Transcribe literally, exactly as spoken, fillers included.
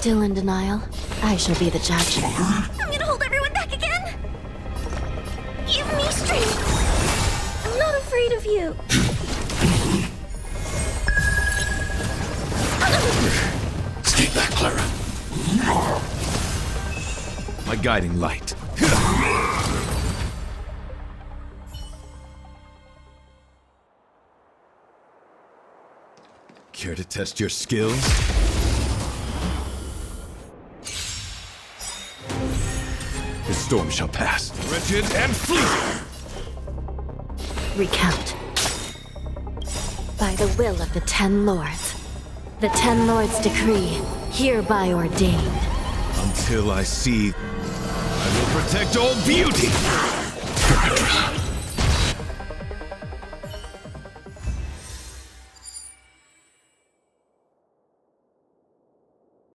Still in denial? I shall be the judge. I'm gonna hold everyone back again! Give me strength! I'm not afraid of you. Stay back, Clara. My guiding light. Care to test your skills? The storm shall pass, wretched and fleeting! Recount. By the will of the Ten Lords. The Ten Lords' decree, hereby ordained. Until I see, I will protect all beauty!